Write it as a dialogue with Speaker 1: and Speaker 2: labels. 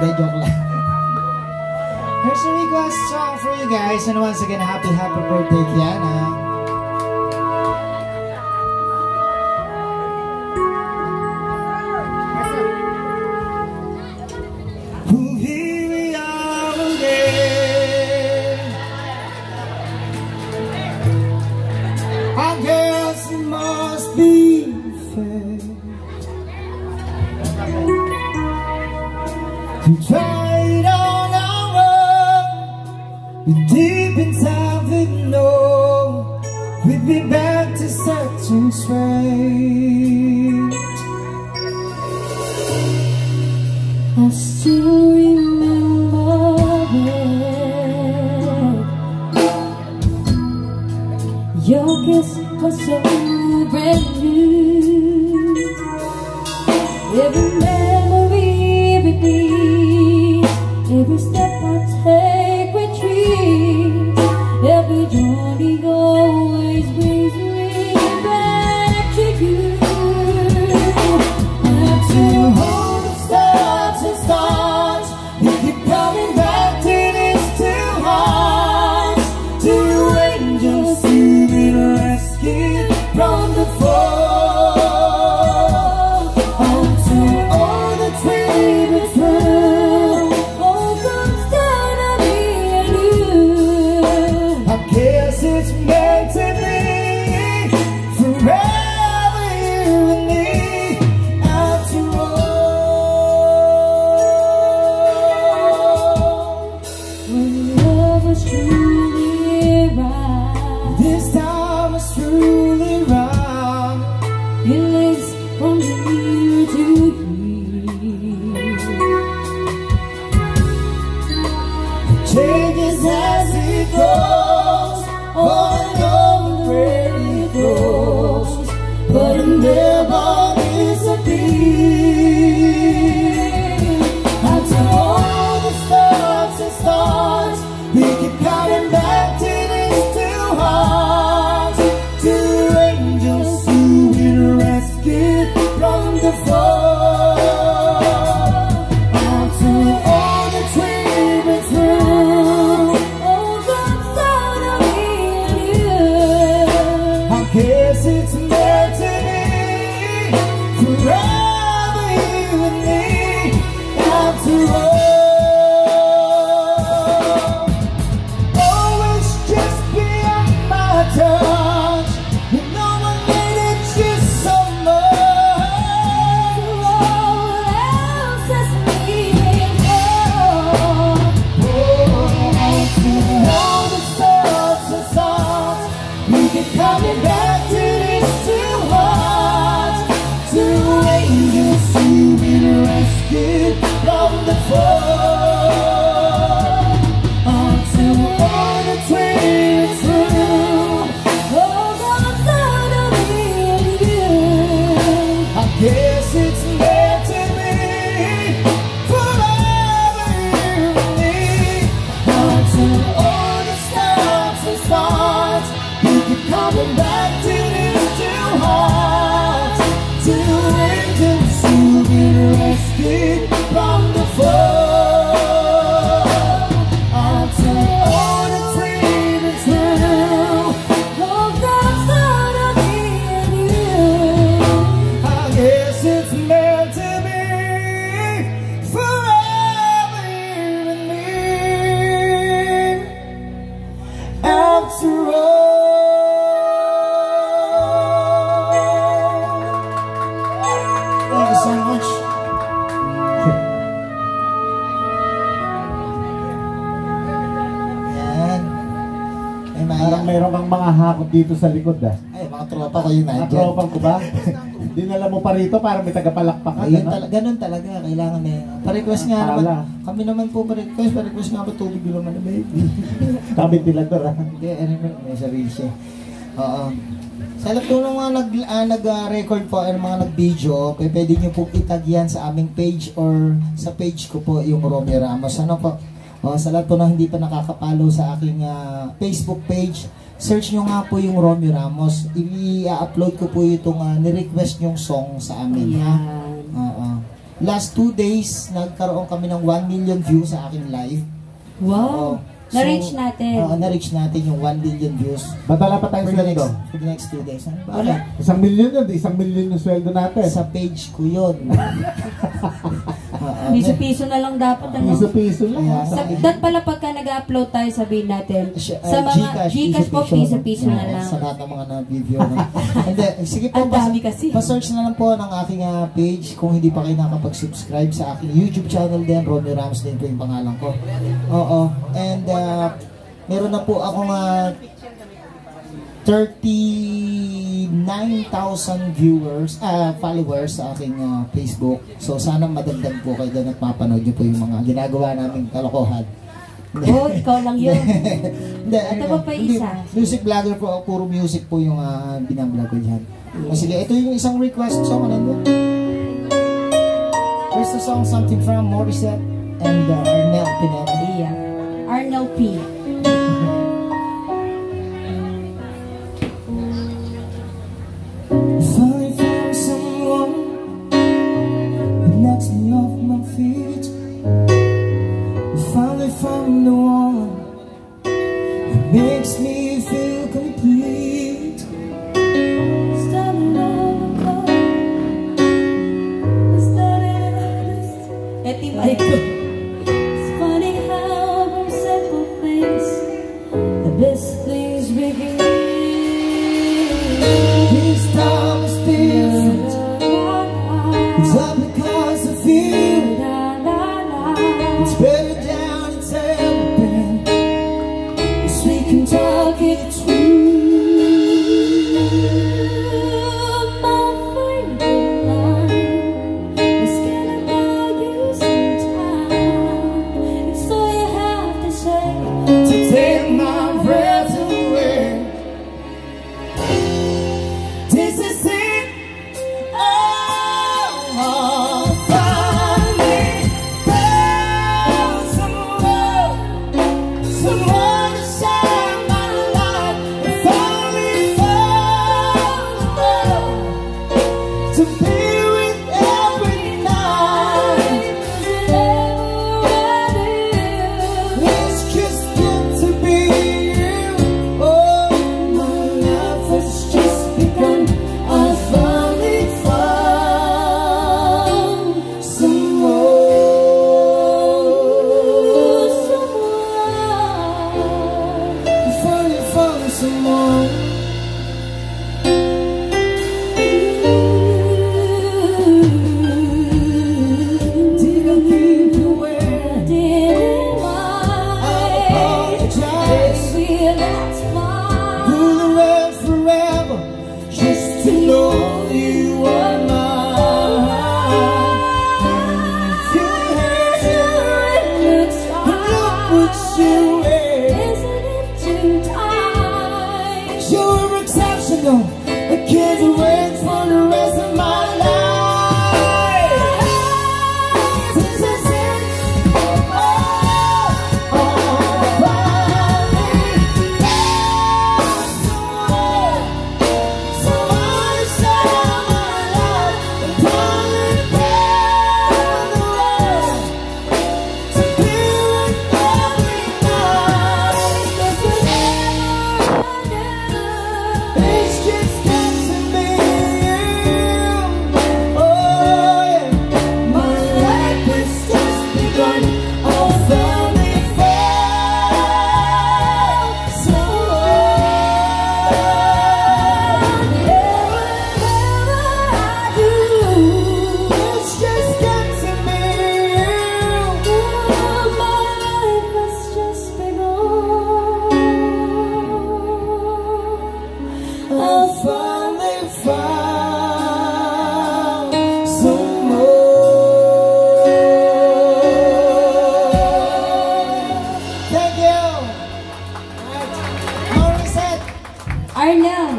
Speaker 1: Hindi, joke lang. Here's a request song for you guys. And once again, happy birthday, Kiana. Here we are again. I guess it must be fair to try it on our own, but deep inside we know we'd be back to searching straight. I still remember it. Your kiss was so brand new. Every memory repeats. Every step I take retreats. Every journey always brings me back to you. I have to hold the stars and stars. We keep coming back to these two hearts. Two angels who've been rescued from the fall. Oh, to all the dreaming through, all comes down to me and you. I guess it's meant to be forever, you and me. After all, when love was truly right, this time was truly right. It lives from here to here. Changes as it goes, all along where it goes, but it never disappears. After all the stops and starts, we keep coming back to these two hearts. Two angels who've been rescued from the fall. After all the dreaming through, all comes down to me and you. I guess it's meant to be forever, you and me. After all, always just beyond my touch. You know I needed you so much. All else is meaningful. To all the stars and stars, we keep coming back to these two hearts. Two angels who've been rescued from the fall. Until all the dreams through, all comes down to me and you. I guess it's meant to be forever, you and me. Until all the stops and starts, we keep coming back to these two hearts. Two angels who've been rescued from the fall. Until all the dreaming through, all comes down to me and you. I guess it's meant to be forever, you and me. After all. Thank you so much. Yan.
Speaker 2: Parang mayroon kang mga hakot dito sa likod ah.
Speaker 1: Ay, mga tropa ko yun
Speaker 2: Mga
Speaker 1: nandiyan.
Speaker 2: tropang ko ba? Dinala mo pa rito para may tagapalakpak ka.
Speaker 1: Ayun,
Speaker 2: Gano'n?
Speaker 1: ganun talaga, kailangan eh. Pa-request nga naman,
Speaker 2: Pala.
Speaker 1: kami naman po pa-request nga ba tubig yung naman na baby.
Speaker 2: Kami tilador ah.
Speaker 1: Hindi, ano naman, may sarili siya. Oo. Sa lahat po ng mga nag-record po, ang mga nag-video, pwede nyo po itag yan sa aming page or sa page ko po, yung Romeo Ramos. Ano po? Sa lahat po na hindi pa nakakapollow sa aking Facebook page, search nyo nga po yung Romeo Ramos. I-upload ko po itong ni-request yung song sa amin.
Speaker 3: Ayan.
Speaker 1: last 2 days, nagkaroon kami ng 1 million views sa aking live.
Speaker 3: Wow! Na-reach natin.
Speaker 1: Na-reach natin yung 1 million views.
Speaker 2: Badala pa tayo
Speaker 1: For
Speaker 2: sweldo.
Speaker 1: the next 2 days.
Speaker 3: Wala.
Speaker 2: 1 million yun, 1 million yung sweldo natin.
Speaker 1: Sa page ko yun.
Speaker 3: Piso-piso na lang dapat. Ano?
Speaker 2: Piso-piso lang.
Speaker 3: Doon pala pagka nag-upload tayo, sabihin natin, sa mga Gcash po, piso-piso na lang.
Speaker 1: Sa lahat ng mga na-video. Hindi, sige po,
Speaker 3: Ang dami kasi.
Speaker 1: pa-search na lang po ng aking page kung hindi pa kayo nakapag-subscribe sa aking YouTube channel din, Romeo Ramos din po yung pangalan ko. Oo. And meron na po akong 39,000 followers sa aking Facebook. So sana madagdag po kayo doon at mapanood nyo po yung mga ginagawa naming kalokohan.
Speaker 3: Oh, ikaw lang yun.
Speaker 1: Hindi,
Speaker 3: Ito pa isa.
Speaker 1: Music vlogger po, puro music po yung binablog ko dyan. O sige, ito yung isang request song nandun. Here's the song, something from Morissette and Arnel Pineda.
Speaker 3: Yeah. Arnel P.
Speaker 1: Finally found someone who knocks me off my feet. Finally found the one who makes me feel complete. Starting over, starting
Speaker 3: Eti Michael.
Speaker 1: It's funny how from simple things the best things begin. This time is different. It's all because I feel it's better down it's ever been. Yes, we can talk it through. My favorite line is gonna buy you some time. It's all you have to say to take my breath away. This is it. Oh, finally found someone to share my life. Finally found love to be with every night. It's just good to be you. Oh, my life has just begun. I finally found someone. I finally found someone. Did I keep you where? Didn't I? I apologize. Baby, that's fine. Through the red forever, just to know you are mine. If you had, look what you